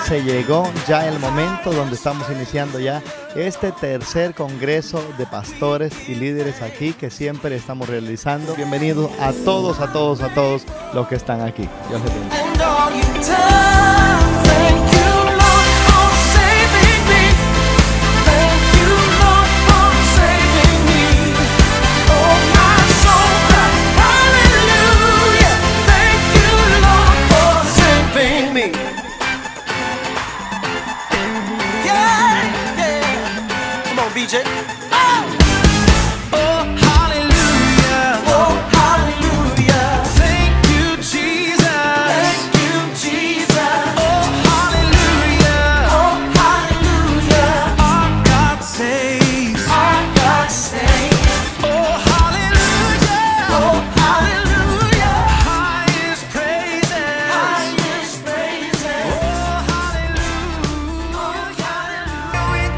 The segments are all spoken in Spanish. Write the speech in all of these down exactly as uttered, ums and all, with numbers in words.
se llegó ya el momento donde estamos iniciando ya este tercer congreso de pastores y líderes aquí que siempre estamos realizando. Bienvenidos a todos, a todos, a todos los que están aquí. Dios les bendiga. B J. Oh! Oh, hallelujah. Oh, hallelujah. Thank you, Jesus. Thank you, Jesus. Oh, hallelujah. Oh, hallelujah. Our God saves. Our God saves. Oh, hallelujah. Oh, hallelujah. Highest praises. Highest praises. Oh, hallelujah. Oh, hallelujah.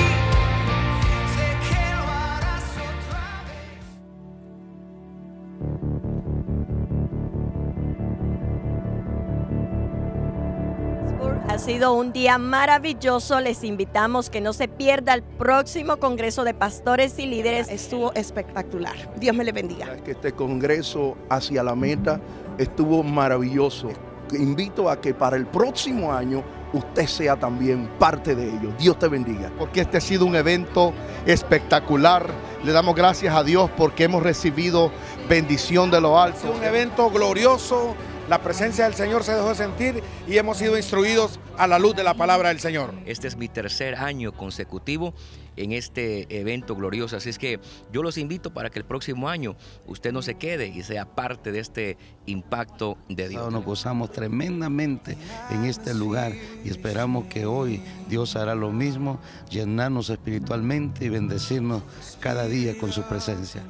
Ha sido un día maravilloso. Les invitamos que no se pierda el próximo Congreso de Pastores y Líderes. Estuvo espectacular. Dios me le bendiga. Que este congreso hacia la meta estuvo maravilloso. Invito a que para el próximo año usted sea también parte de ello. Dios te bendiga. Porque este ha sido un evento espectacular. Le damos gracias a Dios porque hemos recibido bendición de lo alto. Un evento glorioso. La presencia del Señor se dejó sentir y hemos sido instruidos a la luz de la palabra del Señor. Este es mi tercer año consecutivo en este evento glorioso, así es que yo los invito para que el próximo año usted no se quede y sea parte de este impacto de Dios. Nos gozamos tremendamente en este lugar y esperamos que hoy Dios hará lo mismo, llenarnos espiritualmente y bendecirnos cada día con su presencia.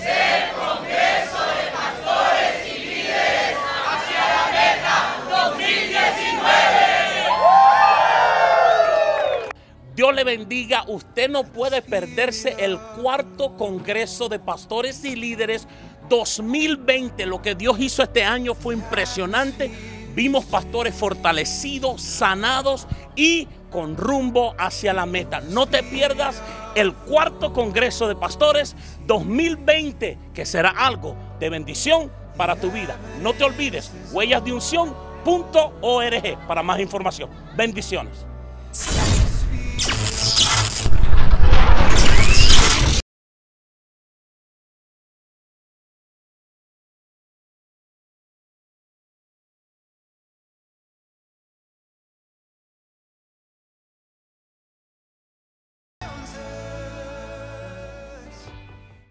Dios le bendiga. Usted no puede perderse el cuarto Congreso de Pastores y Líderes dos mil veinte. Lo que Dios hizo este año fue impresionante. Vimos pastores fortalecidos, sanados y con rumbo hacia la meta. No te pierdas el cuarto Congreso de Pastores dos mil veinte, que será algo de bendición para tu vida. No te olvides, huellas de unción punto org para más información. Bendiciones.